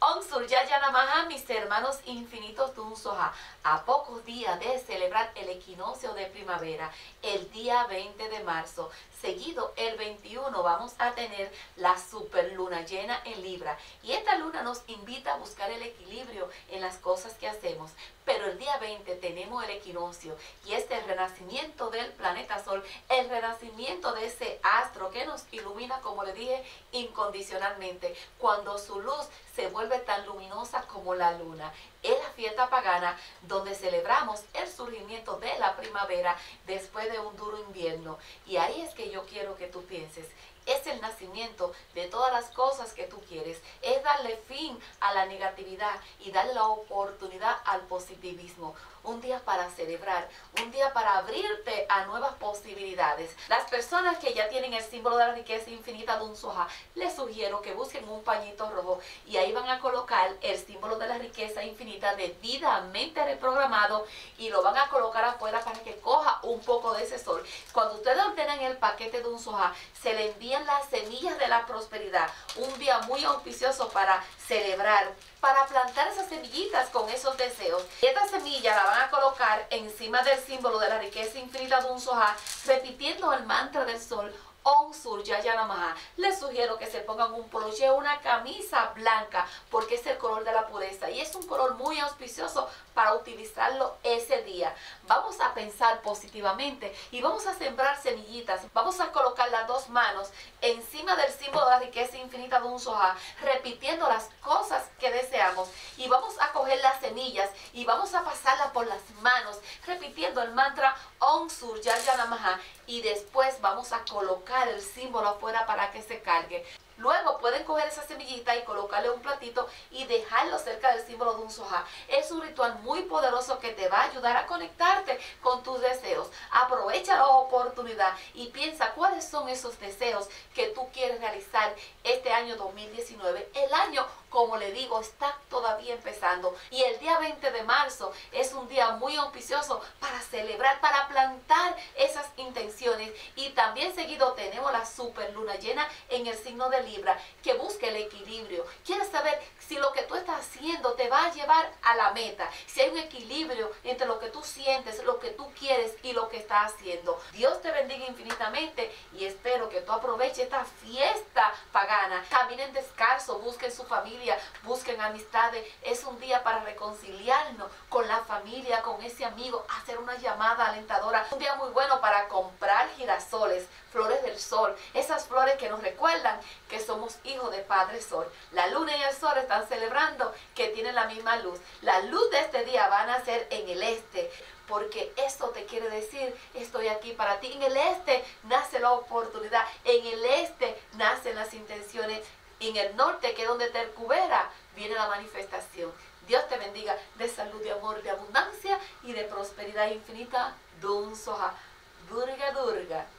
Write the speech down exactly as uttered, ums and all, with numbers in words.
Om Surya Namaha, mis hermanos infinitos de un Soha. A pocos días de celebrar el equinoccio de primavera, el día veinte de marzo, seguido el veintiuno, vamos a tener la super luna llena en Libra. Y esta luna nos invita a buscar el equilibrio en las cosas que hacemos. Pero el día veinte tenemos el equinoccio y es el renacimiento del planeta Sol, el renacimiento de ese astro que nos ilumina, como le dije, incondicionalmente, cuando su luz se vuelve tan luminosa como la luna. Es la fiesta pagana donde celebramos el surgimiento de la primavera después de un duro invierno. Y ahí es que yo quiero que tú pienses. Es el nacimiento de todas las cosas que tú quieres. Es darle fin a la negatividad y darle la oportunidad al positivismo. Un día para celebrar, un día para abrirte a nuevas posibilidades. Las personas que ya tienen el símbolo de la riqueza infinita de un Soha, les sugiero que busquen un pañito rojo y ahí van a colocar el símbolo de la riqueza infinita debidamente reprogramado y lo van a colocar afuera para que coja un poco de ese sol. Cuando ustedes ordenan el paquete de un Soha, se le envían las semillas de la prosperidad. Un día muy auspicioso para celebrar, para plantar esas semillitas con esos deseos. Y esta semilla la van a colocar encima del símbolo de la riqueza infinita de un Soha, repitiendo el mantra del sol, Om Surya Namaha. Les sugiero que se pongan un poloché, una camisa blanca, porque es el color de la pureza y es un color muy auspicioso para utilizarlo ese día. Vamos a pensar positivamente y vamos a sembrar semillitas. Vamos a colocar las dos manos encima del símbolo de la riqueza infinita de un Soha, repitiendo las cosas que deseamos, y vamos a coger las semillas y vamos a pasarlas por las manos, repitiendo el mantra Om Surya Namaha, y después vamos a colocar el símbolo afuera para que se cargue. Luego pueden coger esa semillita y colocarle un platito y dejarlo cerca del símbolo de un Soha. Es un ritual muy poderoso que te va a ayudar a conectarte con tus deseos. Aprovecha la oportunidad y piensa cuáles son esos deseos que tú quieres realizar este año dos mil diecinueve. El año, como le digo, está todavía empezando y el día veinte de marzo es un día muy auspicioso para celebrar, para plantar esas intenciones. Y también seguido tenemos la super luna llena en el signo de Libra, que busque el equilibrio. Quieres saber si lo que tú estás haciendo te va a llevar a la meta, si hay un equilibrio entre lo que tú sientes, lo que tú quieres y lo que estás haciendo. Dios te bendiga infinitamente y espero que tú aproveches esta fiesta pagana. Caminen descalzo, busquen su familia, busquen amistades. Es un día para reconciliarnos con la familia, con ese amigo, hacer una llamada alentadora. Un día muy bueno para comprar girasoles, flores del sol, esas flores que nos recuerdan que somos hijos de Padre Sol. La luna y el sol están celebrando que tienen la misma luz. La luz de este día va a nacer en el este, porque esto te quiere decir, estoy aquí para ti. En el este nace la oportunidad, en el este nacen las intenciones, y en el norte, que es donde te recubera, viene la manifestación. Dios te bendiga de salud, de amor, de abundancia y de prosperidad infinita. Dun Soha. Durga Durga.